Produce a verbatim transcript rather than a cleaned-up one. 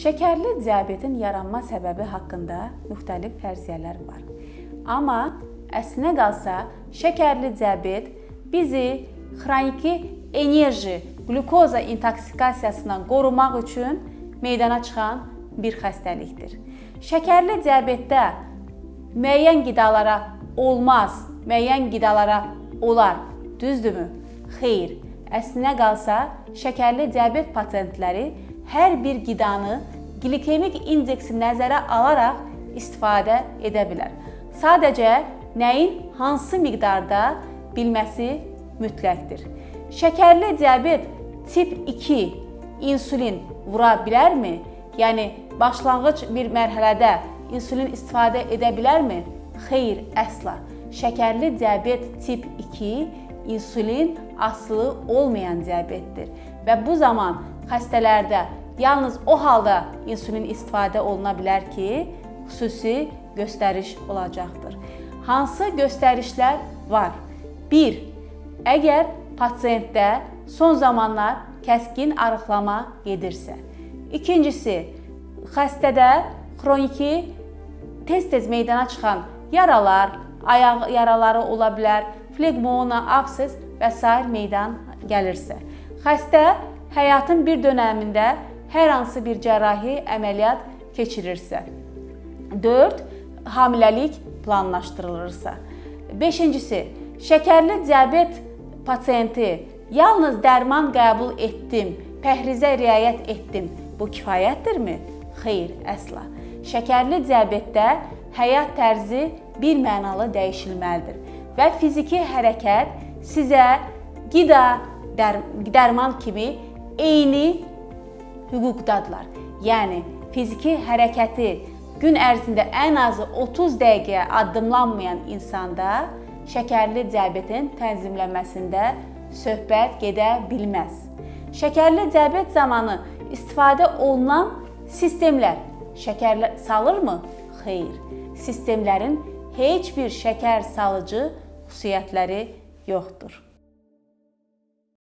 Şəkərli diabetin yaranma səbəbi haqqında müxtəlif fərziyyələr var. Amma əslinə qalsa, şəkərli diabet bizi xroniki enerji, glukoza intoksikasiyasından qorumaq üçün meydana çıxan bir xəstəlikdir. Şəkərli diabetdə müəyyən qidalara olmaz, müəyyən qidalara olar. Düzdürmü? Xeyr. Əslinə qalsa, şəkərli diabet pasiyentləri hər bir qidanı glikemik indeksi nəzərə alaraq istifadə edə bilər. Sadəcə nəyin hansı miqdarda bilməsi mütləqdir. Şəkərli diabet tip iki insulin vura bilərmi? Yəni, başlanğıc bir mərhələdə insulin istifadə edə bilərmi? Xeyr, əsla. Şəkərli diabet tip iki insulin asılı olmayan diabetdir və bu zaman xəstələrdə yalnız o halda insulin istifadə oluna bilər ki, xüsusi göstəriş olacaqdır. Hansı göstərişlər var? bir. Əgər pasiyentdə son zamanlar kəskin arıqlama gedirsə. İkincisi, xəstədə xroniki tez-tez meydana çıxan yaralar, ayaq yaraları ola bilər, flegmona, abses və sair meydan gəlirsə. Xəstə həyatın bir dönəmində hər hansı bir cərrahi əməliyyat keçirirsə. dörd. Hamiləlik planlaşdırılırsa. beşincisi. Şəkərli diabet pasiyenti yalnız dərman qəbul etdim, pəhrizə riayət etdim. Bu kifayətdirmi? Xeyr, əsla. Şəkərli diabetdə həyat tərzi bir mənalı dəyişilməlidir və fiziki hərəkət sizə qida, dər dərman kimi eyni hüquqdadırlar. Yəni, fiziki hərəkəti gün ərzində ən azı otuz dəqiqə addımlanmayan insanda şəkərli diabetin tənzimlənməsində söhbət gedə bilməz. Şəkərli diabet zamanı istifadə olunan sistemlər şəkər salırmı? Xeyr. Sistemlərin heç bir şəkər salıcı xüsusiyyətləri yoxdur.